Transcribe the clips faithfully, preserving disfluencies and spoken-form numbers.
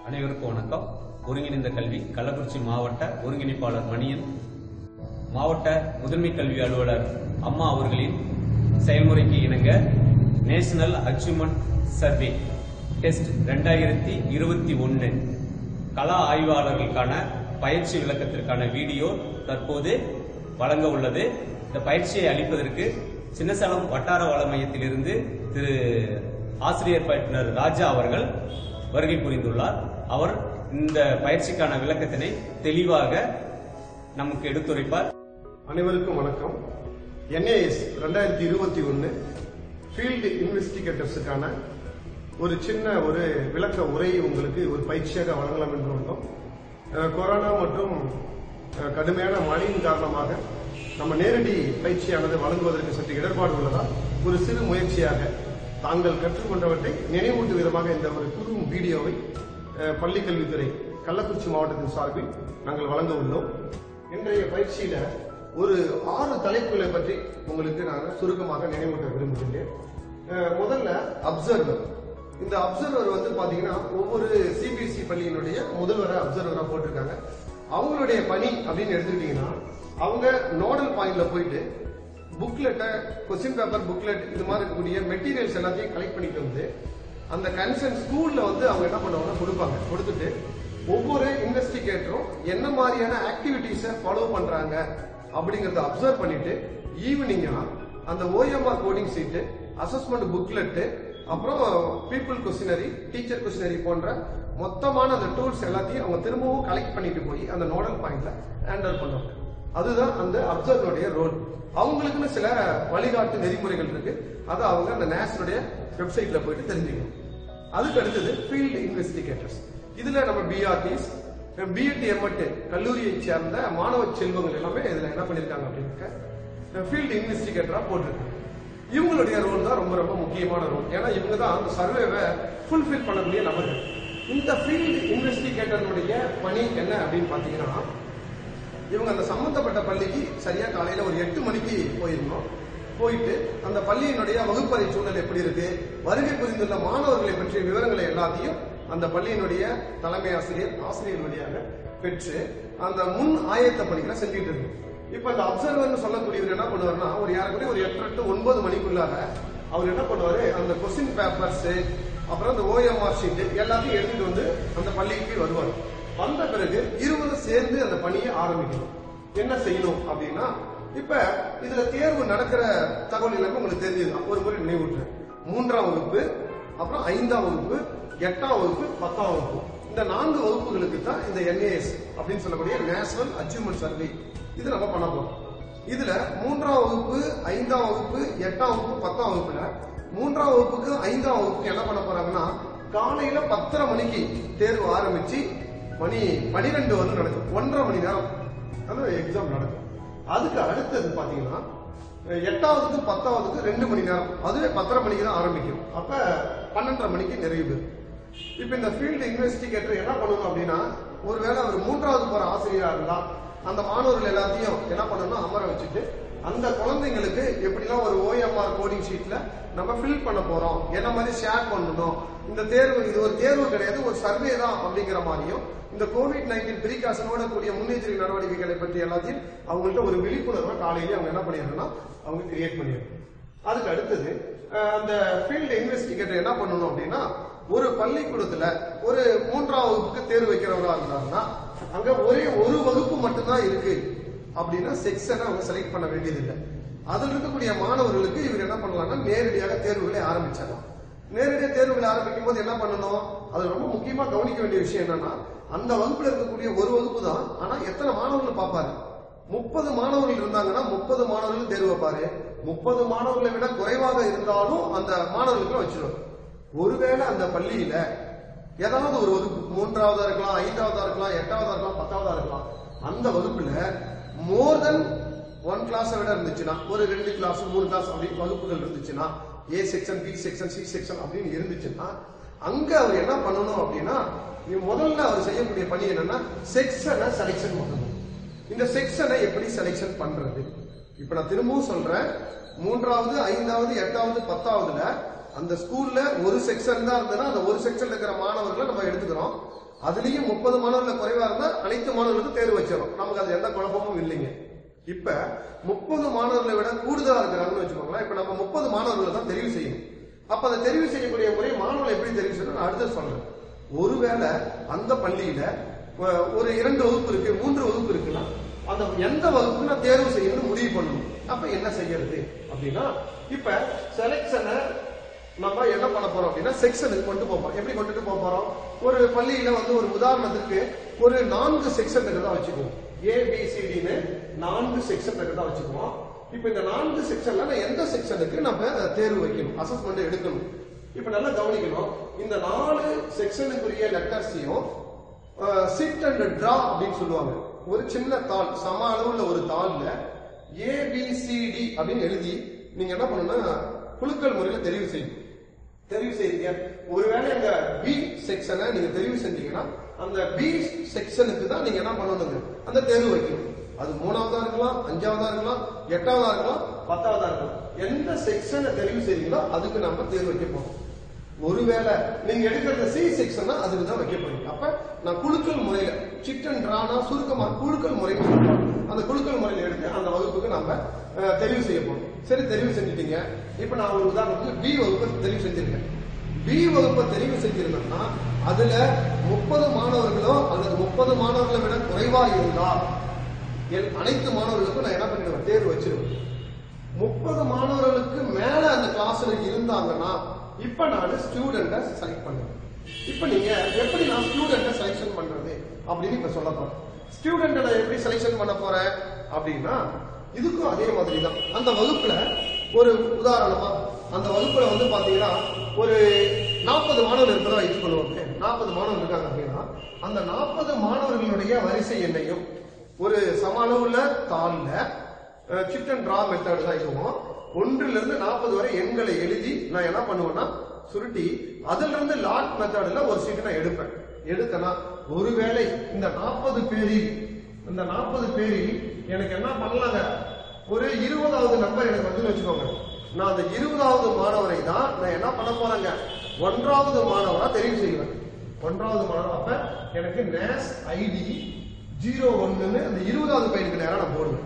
அனைவருக்கும் வணக்கம். ஒருங்கிணைந்த கல்வி கள்ளக்குறிச்சி மாவட்ட ஒருங்கிணைப்பாளர் மணியன், மாவட்ட முதன்மை கல்வி அலுவலர் அம்மா அவர்களின் செயல்முறைக்கு இணங்க நேஷனல் அச்சீவ்மெண்ட் சர்வே டெஸ்ட் இரண்டாயிரத்தி இருபத்தி ஒன்னு கள ஆய்வாளர்களுக்கான பயிற்சி விளக்கத்திற்கான வீடியோ தற்போது வழங்க உள்ளது. இந்த பயிற்சியை அளிப்பதற்கு சின்னசேலம் வட்டார வள மையத்திலிருந்து திரு ஆசிரியர் பயிற்றுனர் ராஜா அவர்கள் வருகை புரிந்துள்ளார். அவர் இந்த பயிற்சிக்கான விளக்கத்தினை தெளிவாக நமக்கு எடுத்துரைப்பார். அனைவருக்கும் வணக்கம். என்ஏஎஸ் இரண்டாயிரத்தி இருபத்தி ஒன்னு ஃபீல்டு இன்வெஸ்டிகேட்டர்ஸுக்கான ஒரு சின்ன ஒரு விளக்க உரை உங்களுக்கு ஒரு பயிற்சியாக வழங்கலாம் என்று வந்தோம். கொரோனா மற்றும் கடுமையான மழையின் காரணமாக நம்ம நேரடி பயிற்சியானது வழங்குவதற்கு சற்று இடர்பாடு உள்ளதால் ஒரு சிறு முயற்சியாக தாங்கள் கற்றுக்கொண்டவற்றை நினைவூட்டு விதமாக இந்த ஒரு புது வீடியோவை பள்ளி கல்வித்துறை கள்ளக்குறிச்சி மாவட்டத்தின் சார்பில் நாங்கள் வழங்க உள்ளோம். இன்றைய பயிற்சியில ஒரு ஆறு தலைப்புகளை பற்றி உங்களுக்கு நான் சுருக்கமாக நினைவூட்ட விரும்புகின்றேன். முதல்ல அப்சர்வர். இந்த அப்சர்வர் வந்து பாத்தீங்கன்னா ஒவ்வொரு சிபிஎஸ்இ பள்ளியினுடைய முதல்வரை அப்சர்வரா போட்டிருக்காங்க. அவங்களுடைய பணி அப்படின்னு எடுத்துக்கிட்டீங்கன்னா அவங்க நோடல் பாயிண்ட்ல போயிட்டு புக்லெட்டை, கொஸ்டின் பேப்பர், புக்லெட் இது மாதிரி இருக்கக்கூடிய மெட்டீரியல்ஸ் எல்லாத்தையும் கலெக்ட் பண்ணிட்டு வந்து அந்த கன்சர்ன் ஸ்கூல்ல வந்து அவங்க என்ன பண்ணுவாங்கன்னா கொடுப்பாங்க. கொடுத்துட்டு ஒவ்வொரு இன்வெஸ்டிகேட்டரும் என்ன மாதிரியான ஆக்டிவிட்டிஸை ஃபாலோ பண்றாங்க அப்படிங்கறத அப்சர்வ் பண்ணிட்டு ஈவினிங்கா அந்த OMR coding sheet, assessment booklet, அப்புறம் பீப்புள் கொஸ்டினரி, டீச்சர் கொஸ்டினரி போன்ற மொத்தமான அந்த டூல்ஸ் எல்லாத்தையும் அவங்க திரும்பவும் கலெக்ட் பண்ணிட்டு போய் அந்த நோடல் பாயிண்ட்ல ஹேண்ட் ஓவர் பண்ணுவாங்க. அதுதான் அந்த அப்சர்வருடைய ரோல். அவங்களுக்குன்னு சில வழிகாட்டு நெறிமுறைகள் இருக்கு. அதை அவங்க அந்த நேஷனுடைய வெப்சைட்ல போயிட்டு தெரிஞ்சுக்கணும். அதுக்கு அடுத்தது ஃபீல்டு இன்வெஸ்டிகேட்டர்ஸ். இதுல நம்ம பிஆர்டிஸ், பிஎட், எம்எட் கல்லூரியை சேர்ந்த மாணவ செல்வங்கள் எல்லாமே இதுல என்ன பண்ணிருக்காங்க அப்படின்னு ஃபீல்டு இன்வெஸ்டிகேட்டரா போட்டிருக்காங்க. இவங்களுடைய ரோல் தான் ரொம்ப ரொம்ப முக்கியமான ரோல். ஏன்னா இவங்க தான் அந்த சர்வேவை ஃபுல்ஃபில் பண்ணக்கூடிய நபர்கள். இந்த ஃபீல்டு இன்வெஸ்டிகேட்டருடைய பணி என்ன அப்படின்னு பாத்தீங்கன்னா, இவங்க அந்த சம்பந்தப்பட்ட பள்ளிக்கு சரியா காலையில ஒரு எட்டு மணிக்கு போயிருந்தோம். போயிட்டு அந்த பள்ளியினுடைய வகுப்பறை சூழல் எப்படி இருக்கு, வருகை புரிந்துள்ள மாணவர்களை பற்றிய விவரங்களை எல்லாத்தையும் அந்த பள்ளியினுடைய தலைமை ஆசிரியர் ஆசிரியர் வழியாக பெற்று அந்த முன் ஆயத்த பணிகளை செஞ்சுட்டு இருக்கு. இப்ப அந்த அப்சர்வர் சொல்லக்கூடியவர் என்ன பண்ணுவாருன்னா, ஒரு யாருக்குரிய ஒரு எட்டு டு ஒன்பது மணிக்குள்ளாக அவர் என்ன பண்ணுவாரு, அந்த கொஸ்டின் பேப்பர்ஸ், அப்புறம் அந்த ஓஎம்ஆர் ஷீட் எல்லாத்தையும் எடுத்துட்டு வந்து அந்த பள்ளிக்கு வருவார். வந்த பிறகு இருவரும் சேர்ந்து அந்த பணியை ஆரம்பிக்கணும். என்ன செய்யணும் அப்படின்னா, இப்ப இதுல தேர்வு நடக்கிற தகவல் எல்லாமே உங்களுக்கு தெரிஞ்சதுதான். ஒரு முறை நினைவூட்டுறேன். மூன்றாம் வகுப்பு, அப்புறம் ஐந்தாம் வகுப்பு, எட்டாம் வகுப்பு, பத்தாம் வகுப்பு, இந்த நான்கு வகுப்புகளுக்கு தான் இந்த என்ஏஎஸ் அப்படின்னு சொல்லக்கூடிய நேஷனல் அச்சீவ்மெண்ட் சர்வே இது நம்ம பண்ண போறோம். இதுல மூன்றாம் வகுப்பு, ஐந்தாம் வகுப்பு, எட்டாம் வகுப்பு, பத்தாம் வகுப்புல மூன்றாம் வகுப்புக்கு ஐந்தாம் வகுப்புக்கு என்ன பண்ண போறாங்கன்னா, காலையில பத்தரை மணிக்கு தேர்வு ஆரம்பிச்சு மணி பனிரெண்டு வந்து நடக்கும். ஒன்றரை மணி நேரம் அந்த எக்ஸாம் நடக்கும். அதுக்கு அடுத்தது பாத்தீங்கன்னா எட்டாவதுக்கு பத்தாவதுக்கு ரெண்டு மணி நேரம், அதுவே பத்தரை மணிக்கு தான் ஆரம்பிக்கும். அப்ப பன்னெண்டரை மணிக்கு நிறைவு பெறும். இப்ப இந்த ஃபீல்டு இன்வெஸ்டிகேட்டர் என்ன பண்ணணும் அப்படின்னா, ஒருவேளை அவர் மூன்றாவது போற ஆசிரியரா இருந்தா அந்த மாணவர்கள் எல்லாத்தையும் என்ன பண்ணணும், அமர வச்சுட்டு அந்த குழந்தைங்களுக்கு எப்படிலாம் ஒரு ஓஎம்ஆர் கோடிங் ஷீட்ல நம்ம ஃபில் பண்ண போறோம், என்ன மாதிரி ஷேர் பண்ணணும், இந்த தேர்வு இது ஒரு தேர்வு கிடையாது, ஒரு சர்வே தான் அப்படிங்கிற மாதிரியும், இந்த கோவிட் நைன்டீன் பிரிகாஷனோட கூடிய முன்னெச்சரிக்கை நடவடிக்கைகளை பற்றி எல்லாத்தையும் அவங்கள்ட்ட ஒரு விழிப்புணர்வை காலையிலேயே அவங்க என்ன பண்ணிடணும்னா அவங்க கிரியேட் பண்ணிடணும். அதுக்கு அடுத்தது அந்த ஃபீல்டு இன்வெஸ்டிகேட்டர் என்ன பண்ணணும் அப்படின்னா, ஒரு பள்ளிக்கூடத்துல ஒரு மூன்றாம் வகுப்புக்கு தேர்வு வைக்கிறவரா இருந்தாங்கன்னா அங்க ஒரே ஒரு வகுப்பு மட்டும்தான் இருக்கு அப்படின்னா செக்ஷனை அவங்க செலக்ட் பண்ண வேண்டியது இல்லை. அதில் இருக்கக்கூடிய மாணவர்களுக்கு இவர் என்ன பண்ணலாம்னா நேரடியாக தேர்வுகளை ஆரம்பிச்சிடலாம். நேரடியாக தேர்வுகளை ஆரம்பிக்கும் போது என்ன பண்ணணும், அது ரொம்ப முக்கியமா கவனிக்க வேண்டிய விஷயம் என்னன்னா, அந்த வகுப்புல இருக்கக்கூடிய ஒரு வகுப்பு தான், ஆனா எத்தனை மாணவர்கள் பார்ப்பாரு. முப்பது மாணவர்கள் இருந்தாங்கன்னா முப்பது மாணவர்கள் தேர்வு வைப்பாரு. முப்பது மாணவர்களை விட குறைவாக இருந்தாலும் அந்த மாணவர்களுக்கு வச்சிருவாரு. ஒருவேளை அந்த பள்ளியில ஏதாவது ஒரு வகுப்பு மூன்றாவதா இருக்கலாம், ஐந்தாவதா இருக்கலாம், எட்டாவதா இருக்கலாம், பத்தாவதா இருக்கலாம், அந்த வகுப்புல மோர் தென் ஒன் கிளாஸ் விட இருந்துச்சுன்னா, ஒரு ரெண்டு கிளாஸ் மூணு கிளாஸ் அப்படி வகுப்புகள் இருந்துச்சுன்னா, A section, B section, C section அப்படின்னு இருந்துச்சுன்னா அங்க அவர் என்ன பண்ணணும் அப்படின்னா, முதல்ல அவர் செய்யக்கூடிய பணி என்னன்னா செக்ஷனை செலக்ஷன் பண்ணணும். இந்த செக்ஷனை எப்படி செலக்ஷன் பண்றது? இப்ப நான் திரும்பவும் சொல்றேன், மூன்றாவது, ஐந்தாவது, எட்டாவது, பத்தாவதுல அந்த ஸ்கூல்ல ஒரு செக்ஷன் தான் இருந்ததுன்னா அந்த ஒரு செக்ஷன்ல இருக்கிற மாணவர்களை நம்ம எடுத்துக்கிறோம். அதுலயும் முப்பது மாணவர்கள் குறைவா இருந்தா அனைத்து மாணவர்களுக்கும் தேர்வு வச்சிடும். நமக்கு அது எந்த குழப்பமும் இல்லைங்க. இப்ப முப்பது மாணவர்களை விட கூடுதலா இருக்கிறாங்கன்னு வச்சுக்கோங்களேன். இப்ப நம்ம முப்பது மாணவர்களை தான் தெரிவு செய்யணும். அப்ப அதை தெரிவு செய்யக்கூடிய முறை மாணவர்கள் எப்படி தெரிவு செய்யணும் அடுத்து சொல்றேன். ஒருவேளை அந்த பள்ளியில ஒரு இரண்டு வகுப்பு இருக்கு, மூன்று வகுப்பு இருக்குன்னா அந்த எந்த வகுப்பு நான் தேர்வு செய்யணும்னு முடிவு பண்ணணும். அப்ப என்ன செய்யறது அப்படின்னா, இப்ப செலக்ஷனை நம்ம என்ன பண்ண போறோம் அப்படின்னா செக்ஷனுக்கு கொண்டு போறோம். எப்படி கொண்டுட்டு போக போறோம்? ஒரு பள்ளியில வந்து ஒரு உதாரணத்துக்கு ஒரு நான்கு செக்ஷன் தான் வச்சுக்குவோம். ஏபிசிடின்னு நான்கு செக்ஷன் தான் வச்சுக்குவோம். இப்ப இந்த நான்கு செக்ஷன்ல நான் எந்த செக்ஷனுக்கு நம்ம தேர்வு வைக்கணும், அசஸ்மெண்ட் எடுக்கணும். இப்ப நல்லா கவனிக்கணும். இந்த நாலு செக்ஷனுக்குரிய லெட்டர்ஸையும் சிட் அண்ட் டிரா அப்படின்னு சொல்லுவாங்க. ஒரு சின்ன தாள், சம அளவுள்ள ஒரு தாள்ல ஏபிசிடி அப்படின்னு எழுதி நீங்க என்ன பண்ணணும்னா குலுக்கல் முறையில தெரிவு செய்யணும். தெரிவு செய்யுங்க. ஒருவேளை அந்த பி செக்ஷனை நீங்க தெரிவு செஞ்சீங்கன்னா அந்த பி செக்ஷனுக்கு தான் நீங்க என்ன பண்ணணுங்க அந்த தேர்வு வைக்கணும். அது மூணாவதா இருக்கலாம், அஞ்சாவதா இருக்கலாம், எட்டாவதா இருக்கலாம், பத்தாவதா இருக்கலாம். எந்த செக்ஷனை தெரிவு செய்றீங்களோ அதுக்கு நம்ம தேர்வு வைக்க போறோம். ஒருவேளை நீங்க எடுக்கிறது சி செக்ஷன் அதுக்கு தான் வைக்க போறீங்க. அப்ப நான் குலுக்கல் முறையில சிட் அண்ட் டிரானா சுருக்கமா குலுக்கல் முறைன்னு சொல்றோம். அந்த குலுக்கல் முறையில எடுத்து அந்த வகுப்புக்கு நம்ம தெரிவு செய்ய போறோம். சரி, தெரிவு செஞ்சுட்டீங்க. இப்ப நான் ஒரு உதாரணத்துக்கு பி வகுப்பை தெரிவு செஞ்சிருக்கேன். பி வகுப்பை தெரிவு செஞ்சிருந்தோம்னா அதுல முப்பது மாணவர்களோ அல்லது முப்பது மாணவர்களை விட குறைவா இருந்தா என் அனைத்து மாணவர்களுக்கும் நான் என்ன பண்ணிடுவேன் தேர்வு வச்சிருவேன். முப்பது மாணவர்களுக்கு மேல அந்த கிளாஸ்ல இருந்தாங்கன்னா இப்ப நான் ஸ்டூடெண்ட செலக்ட் பண்ணுவேன். இப்ப நீங்க எப்படி நான் ஸ்டூடெண்ட செலக்ஷன் பண்றது அப்படின்னு இப்ப சொல்ல போறேன். ஸ்டூடெண்ட நான் எப்படி செலக்ஷன் பண்ண போறேன் அப்படின்னா இதுக்கும் அதே மாதிரி தான். அந்த வகுப்புல ஒரு உதாரணமா அந்த வகுப்புல வந்து பாத்தீங்கன்னா ஒரு நாற்பது மாணவர்கள் இருக்கிறதா வச்சுக்கொள்வோம். நாற்பது மாணவர்கள் இருக்காங்க அப்படின்னா அந்த நாற்பது மாணவர்களுடைய வரிசை எண்ணையும் ஒரு சம அளவுள்ள தாள்ல சிட் அண்ட் டிரா மெத்தட் தான் இதுவும். ஒன்றுல இருந்து நாற்பது வரை எண்களை எழுதி நான் என்ன பண்ணுவேன்னா சுருட்டி அதுல இருந்து லாட் மெத்தட்ல ஒரு சீட்டு நான் எடுப்பேன். எடுத்தனா ஒருவேளை இந்த நாற்பது பேரில் இந்த நாற்பது பேரில் எனக்கு என்ன பண்ணலாங்க ஒரு இருபதாவது நம்பர் எனக்கு வந்து வச்சுக்கோங்க. நான் அந்த இருபதாவது மாணவரை தான் நான் என்ன பண்ண போறேங்க ஒன்றாவது மாணவரா தெரிவு செய்வேன். ஒன்றாவது மாணவர் அப்ப எனக்கு நேஸ் ஐடி ஜீரோ ஒன்னு அந்த இருபதாவது பையனுக்கு நேரம் நான் போடுவேன்.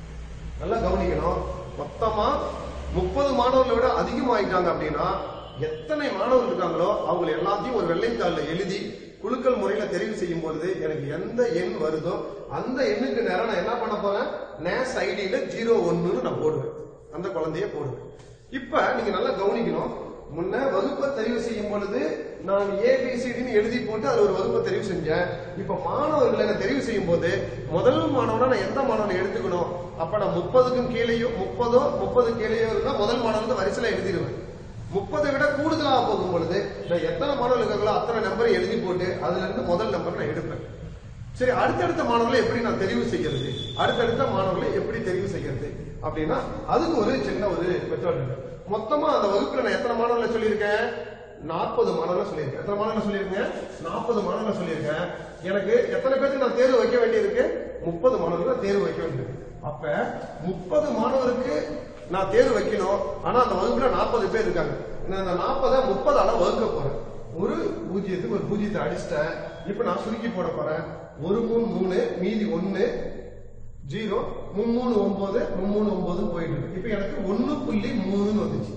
நல்லா கவனிக்கணும். மொத்தமா முப்பது மாணவர்களை விட அதிகமாயிட்டாங்க அப்படின்னா எத்தனை மாணவர்கள் இருக்காங்களோ அவங்க எல்லாத்தையும் ஒரு வெள்ளைத்தாள்ல எழுதி குலுக்கல் முறையில தெரிவு செய்யும் பொழுது எனக்கு எந்த எண் வருதோ அந்த எண்ணுக்கு நேரம் நான் என்ன பண்ண போறேன் நேஸ் ஐடியில ஜீரோ ஒன்னு நான் போடுவேன். அந்த குழந்தைய போடுவேன். இப்ப நீங்க நல்லா கவனிக்கணும். முன்ன வகுப்பை தெரிவு செய்யும் பொழுது நான் ஏபிசிடின்னு எழுதி போட்டு அது ஒரு வகுப்பை தெரிவு செஞ்சேன். இப்ப மாணவர்களை நான் தெரிவு செய்யும் போது முதல் மாணவனா நான் எந்த மாணவனை எடுத்துக்கணும்? அப்ப நான் முப்பதுக்கும் கீழேயோ முப்பதோ முப்பது கீழேயோ இருந்தா முதல் மாணவன் வரிசையில எழுதிடுவேன். முப்பதை விட கூடுதலாக போகும் பொழுது நான் எத்தனை மாணவர்கள் இருக்காங்களோ அத்தனை நம்பரை எழுதி போட்டு அதுல இருந்து முதல் நம்பர் நான் எடுப்பேன். சரி, அடுத்தடுத்த மாணவர்களை எப்படி நான் தெரிவு செய்யறது? அடுத்தடுத்த மாணவர்களை எப்படி தெரிவு செய்யறது அப்படின்னா அதுக்கு ஒரு சின்ன ஒரு மெத்தட் இருக்கு. மொத்தமா அந்த வகுப்புல நான் எத்தனை மாணவர்களை சொல்லியிருக்கேன்? நாற்பது மாணவர்களை சொல்லியிருக்கேன். எத்தனை மாணவர்களை சொல்லியிருக்கேன்? நாற்பது மாணவர்களை சொல்லியிருக்கேன். எனக்கு எத்தனை பேருக்கு நான் தேர்வு வைக்க வேண்டியிருக்கு? முப்பது மாணவர்கள் தேர்வு வைக்க வேண்டியிருக்கு. அப்ப முப்பது மாணவருக்கு நான் தேர்வு வைக்கணும். ஆனா அந்த வகுப்புல நாற்பது பேர் இருக்காங்க. அந்த நாற்பதை முப்பதால வகுக்க போறேன். ஒரு பூஜ்ஜியத்துக்கு ஒரு பூஜ்ஜியத்தை அடிச்சிட்டேன். இப்ப நான் சுருக்கி போட போறேன். ஒரு மூணு மூணு மீதி ஒன்னு ஜீரோ மூணு ஒன்பது மூணு ஒன்பது போயிட்டு இருக்கு. இப்ப எனக்கு ஒன்னு புள்ளி மூணுன்னு வந்துச்சு.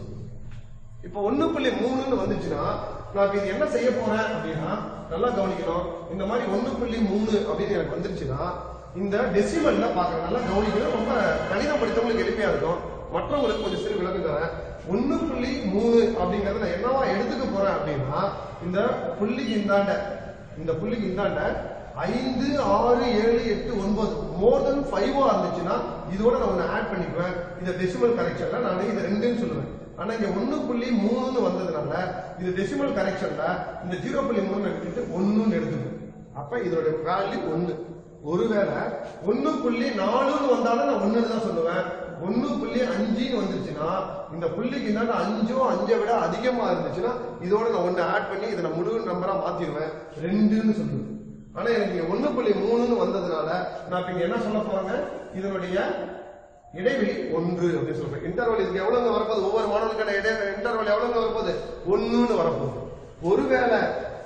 இப்ப ஒன்னு புள்ளி மூணுன்னு வந்துச்சுன்னா நான் இது என்ன செய்ய போறேன் அப்படின்னா நல்லா கவனிக்கணும். இந்த மாதிரி ஒன்னு புள்ளி மூணு அப்படின்னு எனக்கு வந்துருச்சுன்னா இந்த டெசிமல்ல பாக்குறேன். நல்லா கவனிக்கணும். ரொம்ப கணிதம் படித்தவங்களுக்கு எளிமையா இருக்கும். மற்றவங்களுக்கு கொஞ்சம் சிறு விளக்கம் தரேன். ஒன்னு புள்ளி மூணு அப்படிங்கறத நான் என்னவா எடுத்துக்க போறேன் அப்படின்னா இந்த புள்ளிக்கு இந்தாண்ட இந்த புள்ளிக்கு இந்தாண்ட ஐந்து ஆறு ஏழு எட்டு ஒன்பது மோர் தென் ஃபைவா இருந்துச்சுன்னா இதோட நான் ஒன்னு ஆட் பண்ணிக்குவேன். இந்த டெசிமல் கரெக்ஷன்ல நான் இது ரெண்டுன்னு சொல்லுவேன். ஆனா இங்க ஒன்னு புள்ளி மூணுன்னு வந்ததுனால இது டெசிமல் கரெக்ஷன்ல இந்த ஜீரோ புள்ளி மூணு எடுத்துட்டு ஒன்னுன்னு எடுத்துக்குவேன். அப்ப இதோட வேல்யூ ஒன்னு. ஒருவேளை ஒன்னு புள்ளி நாலுன்னு வந்தாலும் நான் ஒன்னு தான் சொல்லுவேன். ஒன்னு புள்ளி அஞ்சுன்னு வந்துருச்சுன்னா இந்த புள்ளிக்கு இந்தாண்ட அஞ்சோ அஞ்சை விட அதிகமா இருந்துச்சுன்னா இதோட நான் ஒன்னு ஆட் பண்ணி இதை நான் முழு நம்பரா மாத்திடுவேன். ரெண்டுன்னு சொல்லுவேன். ஆனா எனக்கு ஒன்னு புள்ளி மூணுன்னு வந்ததுனால நான் இங்க என்ன சொல்ல போறேங்க இதனுடைய இடைவெளி ஒன்று அப்படின்னு சொல்றேன். இன்டர்வல் இதுக்கு எவ்வளவு வரப்போகுது? ஒவ்வொரு மாணவனுக்கான இடைவெளி இன்டர்வல் எவ்வளவு வரப்போகுது? ஒன்னுன்னு வரப்போகுது. ஒருவேளை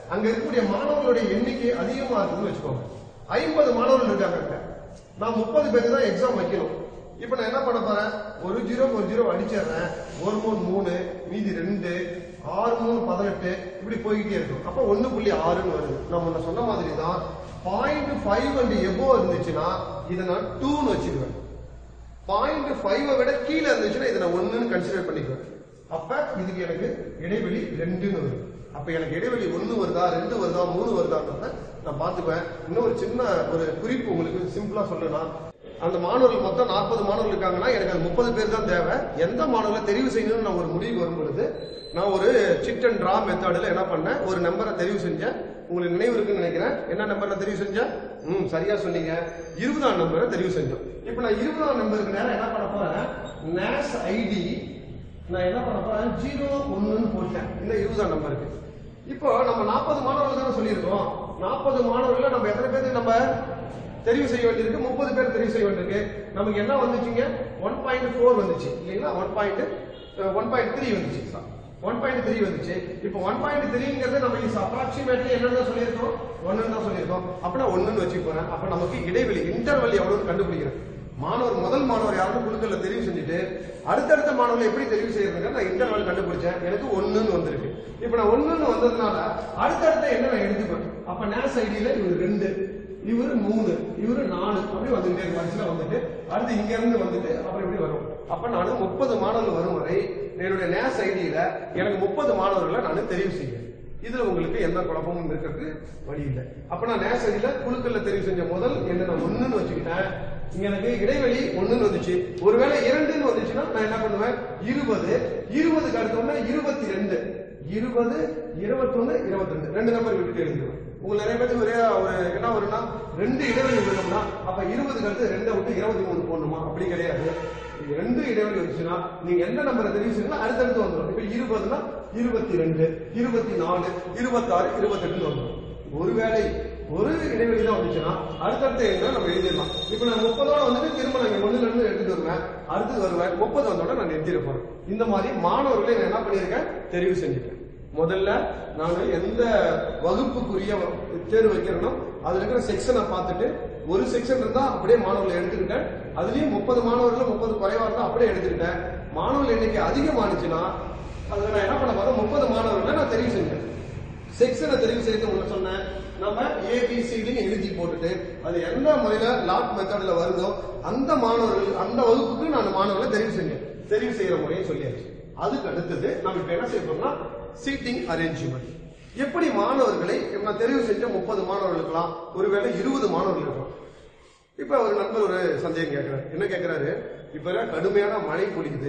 அங்க இருக்கக்கூடிய மாணவர்களுடைய எண்ணிக்கை அதிகமா இருக்குன்னு வச்சுக்கோங்க. ஐம்பது மாணவர்கள் இருக்காங்க, நான் முப்பது பேருக்கு தான் எக்ஸாம் வைக்கணும். இப்ப நான் என்ன பண்ண போறேன், ஒரு ஜீரோ ஒரு ஜீரோ அடிச்சிடுறேன். ஒரு மூணு மூணு, மீதி ரெண்டு, ஆறு மூணு பதினெட்டு, இப்படி போய்கிட்டே இருக்கும். அப்ப ஒன்னு புள்ளி ஆறுன்னு வருது. நான் முன்ன சொன்ன மாதிரி தான் பாயிண்ட் ஃபைவ் அண்ட் எபோ இருந்துச்சுன்னா இதை நான் டூன்னு வச்சுக்குவேன். பாயிண்ட் ஃபைவ் விட கீழே இருந்துச்சுன்னா இதை நான் ஒன்னுன்னு கன்சிடர் பண்ணிக்குவேன். அப்ப இதுக்கு எனக்கு இடைவெளி ரெண்டுன்னு வருது. அப்ப எனக்கு இடைவெளி ஒன்னு வருதா, ரெண்டு வருதா, மூணு வருதான்றத நான் பாத்துக்குவேன். இன்னும் ஒரு சின்ன ஒரு குறிப்பு உங்களுக்கு சிம்பிளா சொல்லணும்னா, அந்த மாணவர்கள் மொத்தம் நாற்பது மாணவர்கள் இருக்காங்கன்னா எனக்கு அது முப்பது பேர் தான் தேவை. எந்த மாணவர்களை தெரிவு செய்யணும்னு நான் ஒரு முடிவு வரும் பொழுது நான் ஒரு சிட் அண்ட் டிரா மெத்தட்ல என்ன பண்ணேன், ஒரு நம்பரை தெரிவு செஞ்சேன். உங்களுக்கு நினைவு இருக்குன்னு நினைக்கிறேன். என்ன நம்பர் நான் தெரிவு செஞ்சேன்? ம் சரியா சொன்னீங்க, இருபதாம் நம்பரை தெரிவு செஞ்சோம். இப்ப நான் இருபதாம் நம்பருக்கு நேரம் என்ன பண்ண போறேன், நேஸ் ஐடி நான் என்ன பண்ண போறேன், ஜீரோ ஒன்னு போட்டேன் இந்த இருபதாம் நம்பருக்கு. இப்போ நம்ம நாற்பது மாணவர்கள் தானே சொல்லியிருக்கோம். நாற்பது மாணவர்கள் நம்ம எத்தனை பேருக்கு நம்ம தெரிவு செய்ய வேண்டியிருக்கு, முப்பது பேர் தெரிவு செய்ய வேண்டியிருக்கு. நமக்கு என்ன வந்துச்சுங்க, ஒன் பாயிண்ட் ஃபோர் வந்துச்சு இல்லைங்களா, one point one point three வந்துச்சு, ஒன் பாயிண்ட் த்ரீ வந்துச்சு. இப்போ ஒன் பாயிண்ட் த்ரீங்கிறது நம்ம அப்ராக்சிமேட்லி என்னன்னு சொல்லியிருக்கோம், ஒன்னு தான் சொல்லியிருக்கோம். அப்படின்னா ஒன்னு வச்சு போறேன். அப்ப நமக்கு இடைவெளி இன்டர்வல் எவ்வளவு கண்டுபிடிக்கிறேன். மாணவர் முதல் மாணவர் யாரும் குழுக்கள் தெரிவு செஞ்சுட்டு அடுத்தடுத்த மாணவர்கள் எப்படி தெரிவு செய்யறதுங்க நான் இன்டர்வல் கண்டுபிடிச்சேன். எனக்கு ஒண்ணுன்னு வந்திருக்கு. இப்ப நான் ஒண்ணுன்னு வந்ததுனால அடுத்தடுத்த என்ன நான் எடுத்துப்பேன். அப்ப நேஸ் ஐடியில இவர் ரெண்டு, இவரு மூணு, இவரு நாலு, அப்படி வந்துட்டே வரிசையில வந்துட்டு அடுத்து இங்க இருந்து வந்துட்டு அப்புறம் இப்படி வரும். அப்ப நான் முப்பது மாணவர்கள் வரும் வரை என்னுடைய நேஸ் ஐடியில எனக்கு முப்பது மாணவர்களை நான் தெரிவு செய்வேன். இதுல உங்களுக்கு எந்த குழப்பமும் இருக்கிறது வழி இல்லை. அப்ப நான் நேஸ் ஐடியில குழுக்கள்ல தெரிவு செஞ்ச முதல் என்ன நான் ஒண்ணுன்னு வச்சுக்கிட்டேன். இங்க எனக்கு இடைவெளி ஒண்ணுன்னு வந்துச்சு. ஒருவேளை இரண்டுன்னு வந்துச்சுன்னா நான் என்ன பண்ணுவேன், இருபது, இருபதுக்கு அடுத்த இருபத்தி ரெண்டு, இருபது, இருபத்தி ஒண்ணு, இருபத்தி ரெண்டு, ரெண்டு நம்பர் விட்டுட்டு எழுதுவேன். உங்களுக்கு நிறைய பேருக்கு ஒரே ஒரு என்ன வரும்னா, ரெண்டு இடைவெளி விடணும்னா அப்ப இருபதுக்கு அடுத்து ரெண்டை விட்டு இருபத்தி மூணு போடணுமா, அப்படி கிடையாது. ரெண்டு இடைவெளி வந்துச்சுன்னா நீங்க எந்த நம்பரை தெரிவு செய்யணும் அடுத்தடுத்து வந்துடும். இப்ப இருபதுனா இருபத்தி ரெண்டு, இருபத்தி நாலு, இருபத்தி ஆறு, இருபத்தி எட்டு வந்துடும். ஒருவேளை ஒரு இடைவெளி தான் வந்துச்சுன்னா அடுத்தடுத்த எண்ணை நம்ம எழுதிடலாம். இப்ப நான் முப்பதோட வந்துட்டு திரும்ப நான் ஒண்ணுல இருந்து எடுத்துட்டு வருவேன், அடுத்து வருவேன், முப்பது வந்தோட நான் நிறுத்திட போறேன். இந்த மாதிரி மாணவர்களை நான் என்ன பண்ணியிருக்கேன், தெரிவு செஞ்சுட்டேன். முதல்ல நான் எந்த வகுப்புக்குரிய தேர்வு வைக்கிறேனோ அதுல இருக்கிற செக்ஷனை பார்த்துட்டு ஒரு செக்ஷன் இருந்தா அப்படியே மாணவர்களை எடுத்துக்கிட்டேன். அதுலயும் முப்பது மாணவர்கள் முப்பது குறைவா இருந்தா அப்படியே எடுத்துக்கிட்டேன். மாணவர்கள் எண்ணிக்கை அதிகமானுச்சுன்னா அதுல நான் என்ன பண்ண போறேன், முப்பது மாணவர்களை நான் தெரிவு செஞ்சேன். செக்ஷனை தெரிவு செய்து உங்களுக்கு சொன்னேன், நம்ம ஏபிசிடி எழுதி போட்டுட்டு அது எந்த முறையில லாட் மெத்தட்ல வருதோ அந்த மாணவர்கள் அந்த வகுப்புக்கு நான் மாணவர்களை தெரிவு செஞ்சேன். தெரிவு செய்யற முறையை சொல்லியாச்சு. அதுக்கு அடுத்தது நம்ம இப்ப என்ன செய்ய போறோம்னா சீட்டிங் அரேஞ்ச்மெண்ட். எப்படி மாணவர்களை நான் தெரிவு செஞ்ச முப்பது மாணவர்கள் இருக்கலாம், ஒருவேளை இருபது மாணவர்கள் இருக்கலாம். இப்ப ஒரு நண்பர் ஒரு சந்தேகம் கேட்கிறாரு. என்ன கேட்கிறாரு, இப்ப கடுமையான மழை பொழிக்குது,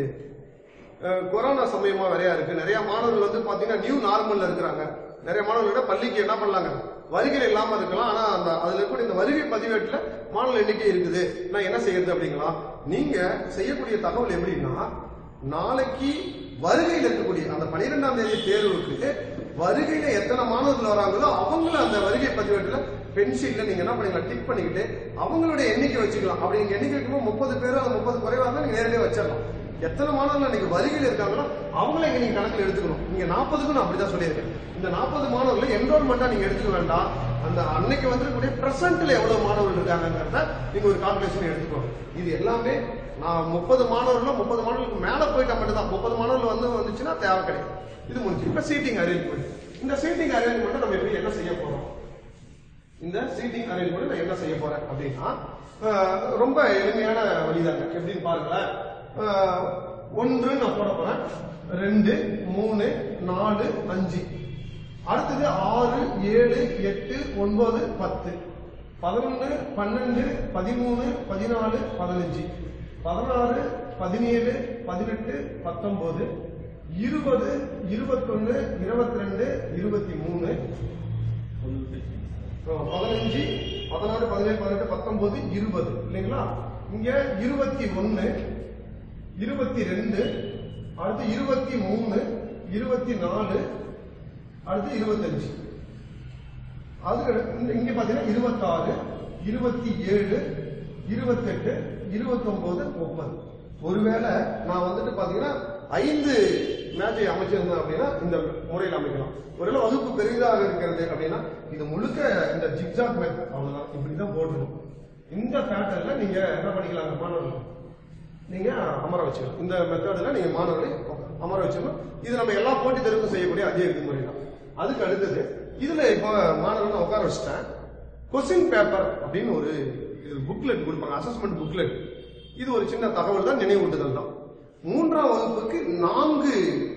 கொரோனா சமயமா நிறைய இருக்கு, நிறைய மாணவர்கள் வந்து பாத்தீங்கன்னா நியூ நார்மல்ல இருக்கிறாங்க. நிறைய மாணவர்களோட பள்ளிக்கு என்ன பண்ணலாங்க, வருகை இல்லாம இருக்கலாம். ஆனா அந்த அதுல இருக்கக்கூடிய இந்த வருகை பதிவேட்டுல மாணவர் எண்ணிக்கை இருக்குது, நான் என்ன செய்யறது அப்படிங்களா. நீங்க செய்யக்கூடிய தகவல் எப்படின்னா, நாளைக்கு வருகையில் இருக்கக்கூடிய அந்த பனிரெண்டாம் தேதி தேர்வுக்கு வருகையில எத்தனை மாணவர்கள் வராங்களோ அவங்கள அந்த வருகை பதிவேட்டுல பென்சில்ல நீங்க என்ன பண்ணீங்களா டிக் பண்ணிக்கிட்டு அவங்களுடைய எண்ணிக்கை வச்சுக்கலாம். அப்படி நீங்க எண்ணிக்கை வைக்கும்போது முப்பது பேரும் அந்த முப்பது குறைவா இருந்தா நீங்க நேரடியாக வச்சிடலாம். எத்தனை மாணவர்கள் நீங்க வருகையில் இருக்காங்களோ அவங்கள இங்க நீங்க கணக்கில் எடுத்துக்கணும். நீங்க நாற்பதுக்கும் நான் அப்படிதான் சொல்லியிருக்கேன். இந்த நாற்பது மாணவர்களை என்ரோல்மெண்டா நீங்க எடுத்துக்க வேண்டாம். அந்த அன்னைக்கு வந்துக்கூடிய பிரசன்ட்ல எவ்வளவு மாணவர்கள் இருக்காங்கிறத நீங்க ஒரு கால்குலேஷன் எடுத்துக்கணும். இது எல்லாமே நான் முப்பது மாணவர்களும் முப்பது மாணவர்களுக்கு மேல போயிட்டா மட்டும் தான். முப்பது மாணவர்கள் வந்து வந்துச்சுன்னா தேவை கிடையாது. இது முடிஞ்சு. இப்ப சீட்டிங் அரேஞ்ச்மெண்ட். இந்த சீட்டிங் அரேஞ்ச்மெண்ட் நம்ம எப்படி என்ன செய்ய போறோம், இந்த சீட்டிங் அரேஞ்ச்மெண்ட் நான் என்ன செய்ய போறேன் அப்படின்னா ரொம்ப எளிமையான வழிதாங்க. எப்படின்னு பாருங்களேன். ஒன்று நான் போட போறேன், ரெண்டு, மூணு, நாலு, அஞ்சு, அடுத்தது ஆறு, ஏழு, எட்டு, ஒன்பது, பத்து, பதினொன்னு, பன்னெண்டு, பதிமூணு, பதினாலு, பதினஞ்சு, பதினாறு, பதினேழு, பதினெட்டு, பத்தொன்பது, இருபது, இருபத்தொன்னு, இருபத்தி ரெண்டு, இருபத்தி மூணு, பதினஞ்சு, பதினாறு, பதினேழு, பதினெட்டு, பத்தொன்பது, இருபது இல்லைங்களா. இங்க இருபத்தி ஒன்னு, இருபத்தி ரெண்டு, அடுத்து இருபத்தி மூணு, இருபத்தி நாலு, அடுத்து இருபத்தஞ்சு, அது இங்க பாத்தீங்கன்னா இருபத்தி ஆறு, இருபத்தி ஏழு, இருபத்தி எட்டு, இருபத்தி ஒன்பது, முப்பது. ஒருவேளை நான் வந்துட்டு பாத்தீங்கன்னா ஐந்து மேஜை அமைச்சிருந்தோம் அப்படின்னா இந்த முறையில் அமைக்கலாம். ஒருவேளை வகுப்பு பெரிதாக இருக்கிறது அப்படின்னா இது முழுக்க இந்த ஜிக்ஜாக் மெத்தட் அவ்வளவுதான், இப்படிதான் போடணும். இந்த பேட்டர்ல நீங்க என்ன பண்ணிக்கலாம், மாணவர்கள் நீங்க அமர வச்சுக்கலாம். இந்த மெத்தட்ல நீங்க மாணவர்களை அமர வச்சிடணும். இது நம்ம எல்லா போட்டி தேர்வுக்கும் செய்யக்கூடிய அதே விதிமுறை தான். அதுக்கு அடுத்தது இதுல இப்ப மாணவர்கள் உட்கார வச்சுட்டேன். கொஸ்டின் பேப்பர் அப்படின்னு ஒரு புக்லெட் கொடுப்பாங்க, அசஸ்மெண்ட் புக்லெட். இது ஒரு சின்ன தகவல் தான், நினைவூட்டுதல் தான். மூன்றாம் வகுப்புக்கு நான்கு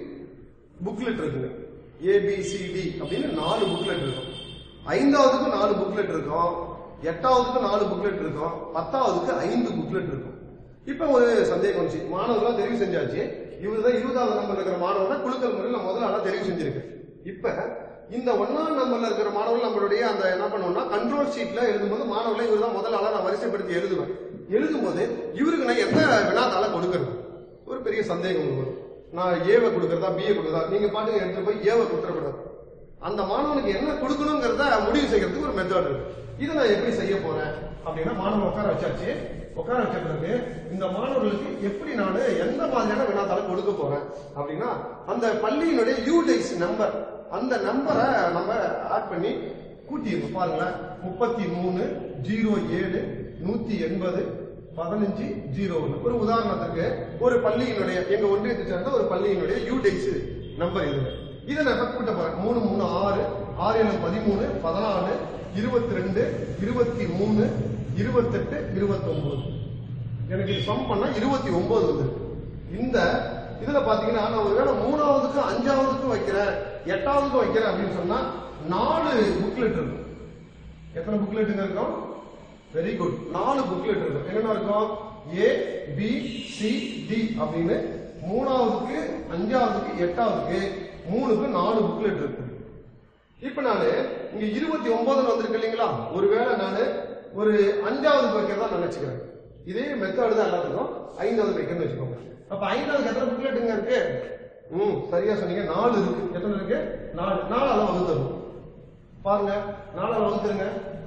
புக்லெட் இருக்குங்க. ஏபிசிடி அப்படின்னு நாலு புக்லெட் இருக்கும். ஐந்தாவதுக்கு நாலு புக்லெட் இருக்கும், எட்டாவதுக்கு நாலு புக்லெட் இருக்கும், பத்தாவதுக்கு ஐந்து புக்லெட் இருக்கும். இப்ப ஒரு சந்தேகம் வந்துச்சு, மாணவர்களா தெரிவு செஞ்சாச்சு. இவருதான் இருபதாவது நம்பர்ல இருக்கிற மாணவர்னா குழுக்கள் முறையில் முதல்ல ஆளா தெரிவு செஞ்சிருக்கு. இப்ப இந்த ஒன்னாம் நம்பர்ல இருக்கிற மாணவர்கள் நம்மளுடைய அந்த என்ன பண்ணுவோம்னா கண்ட்ரோல் ஷீட்ல எழுதும்போது மாணவர்களை இவர் தான் முதல் ஆளா நான் வரிசைப்படுத்தி எழுதுவேன். எழுதும்போது இவருக்கு நான் எந்த வினாத்தால கொடுக்கறது ஒரு பெரிய சந்தேகம் வரும். நான் ஏவை கொடுக்கறதா பிஏ கொடுக்கறதா, நீங்க பாட்டுக்கு எடுத்து போய் ஏவை கொடுத்துடக்கூடாது. அந்த மாணவனுக்கு என்ன கொடுக்கணுங்கிறத முடிவு செய்யறதுக்கு ஒரு மெத்தட் இருக்கு. இதை நான் எப்படி செய்ய போறேன் அப்படின்னா, மாணவன் உட்கார வச்சாச்சு. உட்கார வச்ச பிறகு இந்த மாணவர்களுக்கு எப்படி நான் எந்த மாதிரியான வினாத்தால கொடுக்க போறேன் அப்படின்னா, அந்த பள்ளியினுடைய யூடைஸ் நம்பர், அந்த நம்பரை நம்ம ஆட் பண்ணி கூட்டியிருக்கோம். பாருங்களேன், முப்பத்தி மூணு ஜீரோ ஏழு நூத்தி எண்பது பதினஞ்சு ஜீரோ ஒன்று. ஒரு உதாரணத்துக்கு ஒரு பள்ளியினுடைய எங்க ஒன்றியத்தை சேர்ந்த ஒரு பள்ளியினுடைய யூடைஸ் நம்பர் இது. இதை நான் எப்ப கூட்ட போறேன், மூணு மூணு ஆறு ஆறு ஏழு பதிமூணு பதினாலு இருபத்தி ரெண்டு இருபத்தி மூணு இருபத்தெட்டு இருபத்தி ஒன்பது. எனக்கு இது சம் பண்ணா இருபத்தி ஒன்பது வந்து. இந்த இதுல பாத்தீங்கன்னா நான் ஒருவேளை மூணாவதுக்கு அஞ்சாவதுக்கும் வைக்கிறேன், எட்டாவதுக்கும் வைக்கிறேன் அப்படின்னு சொன்னா நாலு புக்லெட் இருக்கும். எத்தனை புக்லெட்டுங்க இருக்கும்? வெரி குட், நாலு புக்லெட் இருக்கும். என்னென்ன இருக்கும்? ஏ பி சி டி அப்படின்னு மூணாவதுக்கு அஞ்சாவதுக்கு எட்டாவதுக்கு மூணுக்கு நாலு புக்லெட் இருக்கு. இப்ப நானு இங்க இருபத்தி ஒன்பதுன்னு வந்திருக்கு இல்லைங்களா, ஒருவேளை நானு ஒரு அஞ்சாவது வைக்கிறதா நினைச்சுக்கிறேன். இதே மெத்தட் தான் எல்லாத்துக்கும் ஐந்தாவது வைக்கிறேன்னு வச்சுக்கோங்க. அப்ப ஐந்தாவது எத்தனை புக்லெட்டுங்க இருக்கு? ம் சரியா சொன்னீங்க, நாலு இருக்கு. எத்தனை இருக்கு? நாலு. நாலாவது வகுத்துருங்க. பாருங்க, நாலாவது வகுத்துருங்க.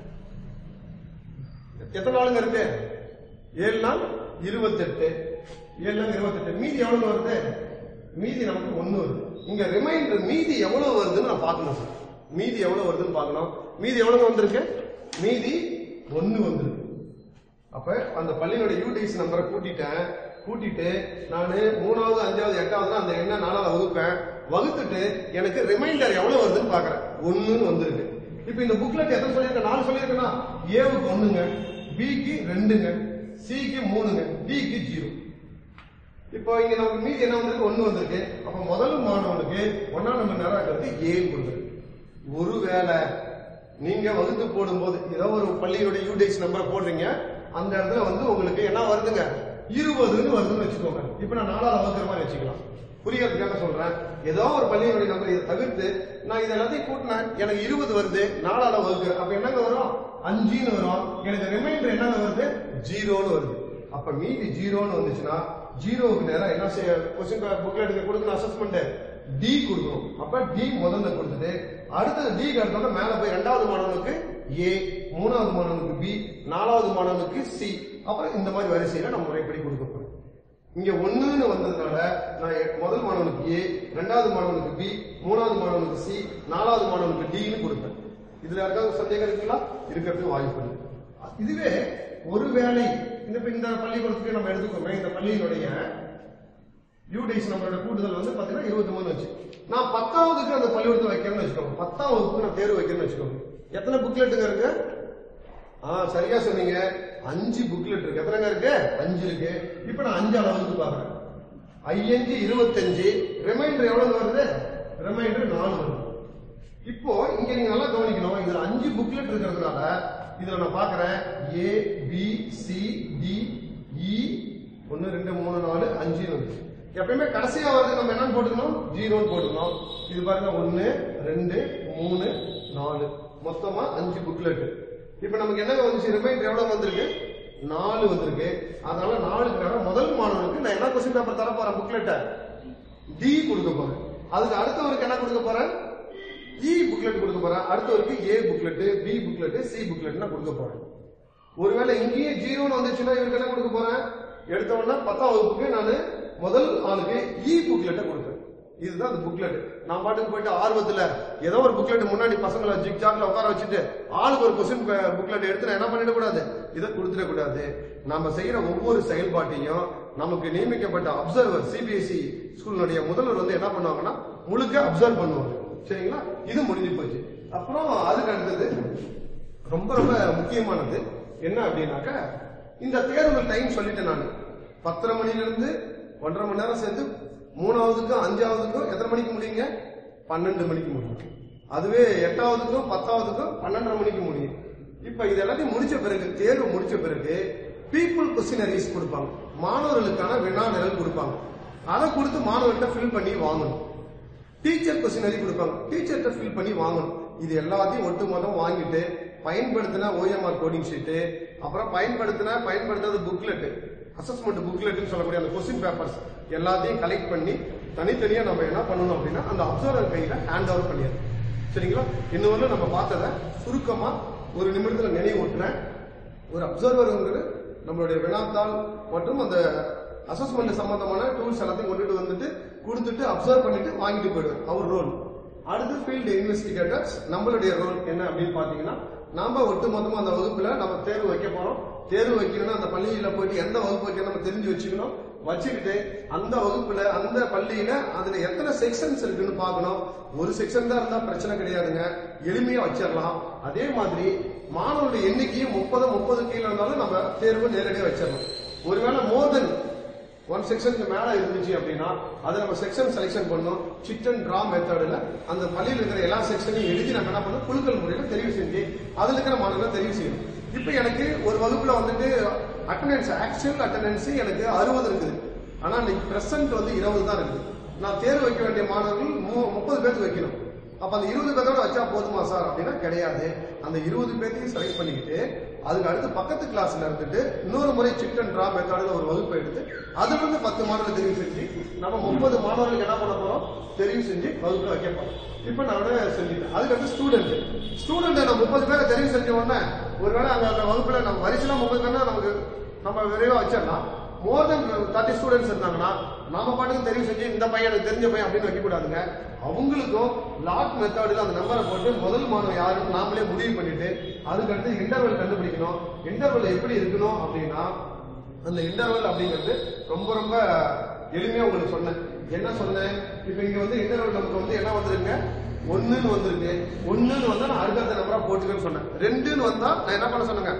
எத்தனை நாளுங்க இருக்கு? ஏழு நாள் இருபத்தெட்டு. ஏழு நாள் இருபத்தெட்டு. மீதி எவ்வளவு வருது? மீதி நமக்கு ஒண்ணு வருது. இங்க ரிமைண்டர் மீதி எவ்வளவு வருதுன்னு நான் பார்க்கணும் சார். மீதி எவ்வளவு வருதுன்னு பார்க்கணும். மீதி எவ்வளவு வந்திருக்கு? மீதி ஒண்ணு வந்திருக்கு. அப்ப அந்த பள்ளியோட யூடிஎஸ் நம்பரை கூட்டிட்டேன். கூட்டிட்டு நானு மூணாவது அஞ்சாவது எட்டாவது அந்த எண்ண நாலாவது வகுப்பேன். வகுத்துட்டு எனக்கு ரிமைண்டர் எவ்வளவு வருதுன்னு பாக்குறேன். ஒண்ணுன்னு வந்திருக்கு. இப்ப இந்த புக்லெட் எத்தனை சொல்லியிருக்க? நாலு சொல்லியிருக்கேன்னா ஏவுக்கு ஒண்ணுங்க, பிக்கு ரெண்டுங்க, சிக்கு மூணுங்க, டிக்கு ஜீரோ. இப்போ இங்க நமக்கு மீதி என்ன வந்திருக்கு? ஒண்ணு வந்திருக்கு. அப்ப முதல் மாணவனுக்கு ஒன்னாம் நம்பர் நேரம் ஏழு கொடுத்துருக்கு. ஒருவேளை நீங்க வகுத்து போடும்போது ஏதோ ஒரு பள்ளியோட யூடிஎஸ் நம்பரை போடுறீங்க, அந்த இடத்துல வந்து உங்களுக்கு என்ன வருதுங்க? இருபதுன்னு வருதுன்னு வச்சுக்கோங்க. இப்ப நான் நாலாவது வகுக்கிற மாதிரி வச்சுக்கலாம். புரியறதுக்காக சொல்றேன். ஏதோ ஒரு பள்ளியினுடைய நம்பர் இதை தவிர்த்து நான் இதை எல்லாத்தையும் கூட்டினேன், எனக்கு இருபது வருது, நாலாவது வகுக்கிறேன். அப்ப என்னங்க வரும்? அஞ்சுன்னு வரும். எனக்கு ரிமைண்டர் என்னங்க வருது? ஜீரோன்னு வருது. அப்ப மீதி ஜீரோன்னு வந்துச்சுன்னா ஜீரோவுக்கு நேரம் என்ன செய்ய? கொஸ்டின் புக்லெட் கொடுக்கணும், அசஸ்மெண்ட் டி கொடுக்கணும். அப்ப டி முதல்ல கொடுத்துட்டு அடுத்தது டி அடுத்தோட மேல போய் இரண்டாவது மாணவனுக்கு ஏ, மூணாவது மாணவனுக்கு பி, நாலாவது மாணவனுக்கு சி, அப்புறம் இந்த மாதிரி வரிசையில நம்ம முறைப்படி கொடுக்க போறோம். இங்க ஒண்ணுன்னு வந்ததுனால நான் முதல் மாணவனுக்கு ஏ, இரண்டாவது மாணவனுக்கு பி, மூணாவது மாணவனுக்கு சி, நாலாவது மாணவனுக்கு டின்னு கொடுப்பேன். இதுல யாருக்காவது சந்தேகம் இருக்குங்களா? இருக்கிறதுக்கு வாய்ப்பு இல்லை. இதுவே ஒருவேளை இந்த இந்த பள்ளிக்கூடத்துக்கு நம்ம எடுத்துக்கோங்க, இந்த பள்ளியினுடைய யூடிஎஸ் நம்மளோட கூடுதல் வந்து பாத்தீங்கன்னா இருபத்தி மூணு வச்சு நான் பத்தாவதுக்கு அந்த பள்ளிக்கூடத்தை வைக்கிறேன்னு வச்சுக்கோங்க. பத்தாம் வகுப்புக்கு நான் தேர்வு வைக்கிறேன்னு வச்சுக்கோங்க. எத்தனை புக்லெட்டுங்க இருக்கு? ஆஹ் சரியா சொன்னீங்க, அஞ்சு புக்லெட் இருக்கு. எத்தனைங்க இருக்கு? அஞ்சு இருக்கு. இப்ப நான் அஞ்சாவது வகுப்பு பாக்குறேன். ஐயஞ்சு இருபத்தஞ்சு. ரிமைண்டர் எவ்வளவு வருது? ரிமைண்டர் நாலு வருது. இப்போ இங்க நீங்க நல்லா கவனிக்கணும், இதுல அஞ்சு புக்லெட் இருக்கிறதுனால இதுல நான் பாக்குறேன் A B C D E ஒன்னு ரெண்டு மூணு நாலு அஞ்சு வருது. எப்பயுமே கடைசியா வருது நம்ம என்னன்னு போட்டுக்கணும்? ஜீரோன்னு போட்டுக்கணும். இது பாருங்க, ஒன்னு ரெண்டு மூணு நாலு, மொத்தமா அஞ்சு புக்லெட். இப்ப நமக்கு என்ன வந்துச்சு? ரிமைண்டர் எவ்வளவு வந்திருக்கு? நாலு வந்திருக்கு. அதனால நாலுக்கு நேரம் முதல் மாணவனுக்கு நான் என்ன கொஸ்டின் பேப்பர் தர போறேன்? புக்லெட்டை டி கொடுக்க போறேன். அதுக்கு அடுத்தவருக்கு என்ன கொடுக்க போறேன்? இ புக்லெட் கொடுக்க போறேன். அடுத்தவருக்கு A booklet, B booklet, C booklet கொடுக்க போறேன். ஒருவேளை இங்கேயே ஜீரோன்னு வந்துச்சுன்னா இவருக்கு என்ன கொடுக்க போறேன்? எடுத்த உடனே பத்தாம் வகுப்புக்கு நான் முதல் ஆளுக்கு இ புக்லெட்டை கொடுப்பேன். இதுதான் அந்த புக்லெட். நான் பாட்டுக்கு போயிட்டு ஆர்வத்துல ஏதோ ஒரு புக்லெட் முன்னாடி பசங்களை ஜிக் ஜாக்ல உட்கார வச்சுட்டு ஆளுக்கு ஒரு கொஸ்டின் புக்லெட் எடுத்து நான் என்ன பண்ணிடக்கூடாது, இதை கொடுத்துடக்கூடாது. நம்ம செய்யற ஒவ்வொரு செயல்பாட்டையும் நமக்கு நியமிக்கப்பட்ட அப்சர்வர் சிபிஎஸ்இ ஸ்கூலுடைய முதல்வர் வந்து என்ன பண்ணுவாங்கன்னா முழுக்க அப்சர்வ் பண்ணுவாங்க. சரிங்களா? இது முடிஞ்சு போச்சு. அப்புறம் அதுக்கு அடுத்தது ரொம்ப ரொம்ப முக்கியமானது என்ன அப்படின்னாக்க, இந்த தேர்வு டைம் சொல்லிட்டேன் நான். பத்தரை மணில இருந்து ஒன்றரை மணி நேரம் சேர்த்து மூணாவதுக்கும் அஞ்சாவதுக்கும் எத்தனை மணிக்கு முடியுங்க? பன்னெண்டு மணிக்கு முடியும். அதுவே எட்டாவதுக்கும் பத்தாவதுக்கும் பன்னெண்டரை மணிக்கு முடியும். இப்ப இது எல்லாத்தையும் முடிச்ச பிறகு, தேர்வு முடிச்ச பிறகு பீப்புள் கொஸ்டினரிஸ் கொடுப்பாங்க, மாணவர்களுக்கான வினா நிரல் கொடுப்பாங்க. அதை கொடுத்து மாணவர்கிட்ட ஃபில் பண்ணி வாங்கணும். டீச்சர் கொஸ்டினரி கொடுப்பாங்க, டீச்சர்கிட்ட ஃபில் பண்ணி வாங்கணும். இது எல்லாத்தையும் ஒட்டு மொத்தம் வாங்கிட்டு பயன்படுத்தின ஓஎம்ஆர் கோடிங் ஷீட்டு, அப்புறம் பயன்படுத்தின பயன்படுத்தாத புக்லெட், அசஸ்மெண்ட் புக்லெட்னு சொல்லக்கூடிய அந்த கொஸ்டின் பேப்பர்ஸ் எல்லாத்தையும் கலெக்ட் பண்ணி தனித்தனியா நம்ம என்ன பண்ணணும் அப்படின்னா அந்த அப்சர்வர் கையில ஹேண்ட் ஓவர் பண்ணிடணும். சரிங்களா? இன்னொரு நம்ம பார்த்ததை சுருக்கமா ஒரு நிமிடத்துல நினைவூட்டுறேன். ஒரு அப்சர்வர்ங்கிறது நம்மளுடைய வினாத்தாள் மற்றும் அந்த அசஸ்மெண்ட் சம்பந்தமான டூல்ஸ் எல்லாத்தையும் கொண்டுட்டு வந்துட்டு கொடுத்துட்டு அப்சர்வ் பண்ணிட்டு வாங்கிட்டு போயிடுவார், அவர் ரோல். அடுத்து ஃபீல்டு இன்வெஸ்டிகேட்டர்ஸ், நம்மளுடைய ரோல் என்ன அப்படின்னு பாத்தீங்கன்னா, நாம ஒட்டு மொத்தமா அந்த வகுப்புல நம்ம தேர்வு வைக்க போறோம். தேர்வு வைக்கணும்னா அந்த பள்ளியில போயிட்டு எந்த வகுப்பு வைக்க நம்ம தெரிஞ்சு வச்சுக்கணும். வச்சுக்கிட்டு அந்த வகுப்புல அந்த பள்ளியில அதுல எத்தனை செக்ஷன்ஸ் இருக்குன்னு பாக்கணும். ஒரு செக்ஷன் தான் இருந்தா பிரச்சனை கிடையாதுங்க, எளிமையா வச்சிடலாம். அதே மாதிரி மாணவருடைய எண்ணிக்கையும் முப்பது முப்பது கீழே இருந்தாலும் நம்ம தேர்வு நேரடியாக வச்சிடலாம். ஒருவேளை மோர் தென் ஒன் செக்ஷனுக்கு மேல இருந்துச்சு அப்படின்னா அதை நம்ம செக்ஷன் செலக்ஷன் பண்ணோம். சிட் அண்ட் டிரா மெத்தட்ல அந்த பள்ளியில் இருக்கிற எல்லா செக்ஷனையும் எழுதி நம்ம என்ன பண்ணோம், குழுக்கள் முறையில தெரிவு செஞ்சு அதுல இருக்கிற மாணவர்களை தெரிவு செய்யணும். இப்ப எனக்கு ஒரு வகுப்புல வந்துட்டு அட்டண்டன்ஸ், ஆக்சுவல் அட்டண்டன்ஸ் எனக்கு அறுபது இருக்குது, ஆனா இன்னைக்கு பிரசன்ட் வந்து இருபது தான் இருக்குது. நான் தேர்வு வைக்க வேண்டிய மாணவர்கள் முப்பது பேருக்கு வைக்கணும். அப்ப அந்த இருபது பேரோட வச்சா போதுமா சார் அப்படின்னா கிடையாது. அந்த இருபது பேர்த்தையும் செலக்ட் பண்ணிக்கிட்டு அதுக்கு அடுத்து பக்கத்து கிளாஸ்ல இருந்துட்டு இன்னொரு முறை சிட் அண்ட் டிரா மெத்தட்ல ஒரு வகுப்பு எடுத்து அதுல இருந்து பத்து மாணவர்கள் தெரிவு செஞ்சு நம்ம முப்பது மாணவர்களுக்கு என்ன பண்ண போறோம், தெரிவு செஞ்சு வகுப்புல வைக்க போறோம். இப்ப நான் செஞ்சுட்டேன். அதுக்கு அடுத்து ஸ்டூடெண்ட் ஸ்டூடெண்ட் நம்ம முப்பது பேரை தெரிவு செஞ்ச உடனே ஒருவேளை அங்க அந்த வகுப்புல நம்ம வரிசையா முப்பது பேர்னா நமக்கு நம்ம விரைவா வச்சிடலாம். மோர் தென் தேர்ட்டி ஸ்டூடெண்ட்ஸ் இருந்தாங்கன்னா நாம பாட்டுக்கு தெரிவு செஞ்சு இந்த பையன் எனக்கு தெரிஞ்ச பையன் அப்படின்னு வைக்க கூடாதுங்க. அவங்களுக்கும் லாக் மெத்தட்ல அந்த நம்பரை போட்டு முதல் மாணவன் யாருன்னு நாமளே முடிவு பண்ணிட்டு அதுக்கடுத்து இன்டர்வல் கண்டுபிடிக்கணும். இன்டர்வல் எப்படி இருக்கணும் அப்படின்னா, அந்த இன்டர்வல் அப்படிங்கிறது ரொம்ப ரொம்ப எளிமையா உங்களுக்கு சொன்னேன். என்ன சொன்னேன், இப்ப இங்க வந்து இன்டர்வல் நமக்கு வந்து என்ன வந்திருங்க, ஒண்ணுன்னு வந்திருக்கு. ஒண்ணுன்னு வந்தா நான் அடுத்த நம்பரா போட்டுக்கன்னு சொன்னேன். ரெண்டுன்னு வந்தா நான் என்ன பண்ண சொன்னேங்க,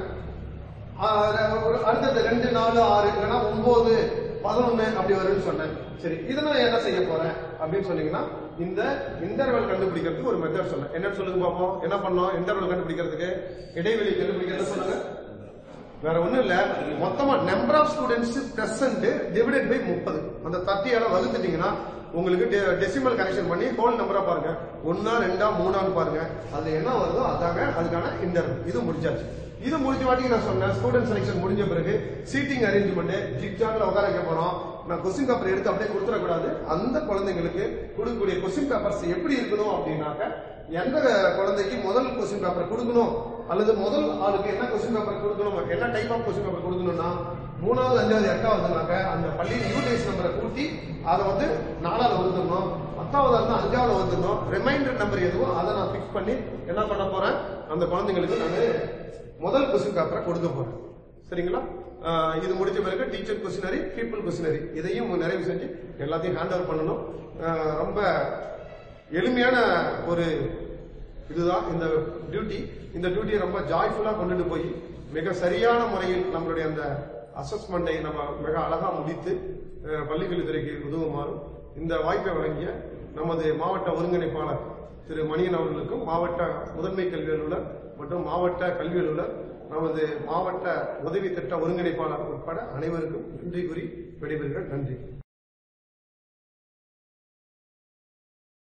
அடுத்தது ரெண்டு நாலு ஆறு இல்லைன்னா ஒன்பது பதினொன்னு அப்படி வரும்னு சொன்னேன். சரி, இதை நான் என்ன செய்ய போறேன் அப்படின்னு சொன்னீங்கன்னா, இந்த இன்டர்வல் கண்டுபிடிக்கிறதுக்கு ஒரு மெத்தட் சொன்னேன். என்னன்னு சொல்லுங்க பாப்போம். என்ன பண்ணோம் இன்டர்வல் கண்டுபிடிக்கிறதுக்கு, இடைவெளி கண்டுபிடிக்கிறது சொல்லுங்க. வேற ஒண்ணும் இல்ல, மொத்தமா number of students present divided by முப்பது. அந்த முப்பதால வகுத்துட்டீங்கன்னா உங்களுக்கு டெசிமல் கரெக்ஷன் பண்ணி ஹோல் நம்பரா பாருங்க, ஒன்னா ரெண்டா மூணான்னு பாருங்க. அதுல என்ன வருதோ அதாங்க அதுக்கான இன்டர்வல். இது முடிச்சாச்சு. இது முடிஞ்ச வாட்டி நான் சொன்னேன், ஸ்டூடெண்ட் செலக்ஷன் முடிஞ்ச பிறகு சீட்டிங் அரேஞ்ச்மெண்ட் ஜிக்ஜாக்ல உட்கார வைக்க போறோம். நான் கொஸ்டின் பேப்பர் எடுத்து அப்படியே கொடுத்துடக்கூடாது. அந்த குழந்தைங்களுக்கு கொடுக்கக்கூடிய கொஸ்டின் பேப்பர்ஸ் எப்படி இருக்கணும் அப்படின்னாக்க, எந்த குழந்தைக்கு முதல் கொஸ்டின் பேப்பர் கொடுக்கணும் அல்லது முதல் ஆளுக்கு என்ன கொஸ்டின் பேப்பர் கொடுக்கணும், என்ன டைப் ஆஃப் கொஸ்டின் பேப்பர் கொடுக்கணும்னா, மூணாவது அஞ்சாவது எட்டாவதுனாக்க அந்த பள்ளியில் யூடிஎஸ் நம்பரை கூட்டி அதை வந்து நாலாவது வந்துடணும். பத்தாவது இருந்தா அஞ்சாவது வந்துடணும். ரிமைண்டர் நம்பர் எதுவும் அதை நான் பிக்ஸ் பண்ணி என்ன பண்ண போறேன், அந்த குழந்தைங்களுக்கு நான் முதல் கொஸ்டின் பேப்பரை கொடுக்க போறேன். சரிங்களா? இது முடிஞ்ச பிறகு டீச்சர் கொஸ்டினரி, பீப்புள் கொஸ்டினரி இதையும் நிறைவு செஞ்சு எல்லாத்தையும் ஹேண்ட் ஓவர் பண்ணணும். ரொம்ப எளிமையான ஒரு இதுதான் இந்த டியூட்டி. இந்த டியூட்டியை ரொம்ப ஜாய்ஃபுல்லா கொண்டுட்டு போய் மிக சரியான முறையில் நம்மளுடைய அந்த அசஸ்மெண்டை நம்ம மிக அழகா முடித்து பள்ளிக்கல்வித்துறைக்கு உதவுமாறும் இந்த வாய்ப்பை வழங்கிய நமது மாவட்ட ஒருங்கிணைப்பாளர் திரு மணியன் அவர்களுக்கும், மாவட்ட முதன்மை கல்வி அலுவலர் மற்றும் மாவட்ட கல்வி அலுவலர், நமது மாவட்ட உதவி திட்ட ஒருங்கிணைப்பாளர் உட்பட அனைவருக்கும் நன்றி கூறி விடைபெறுகிறேன். நன்றி.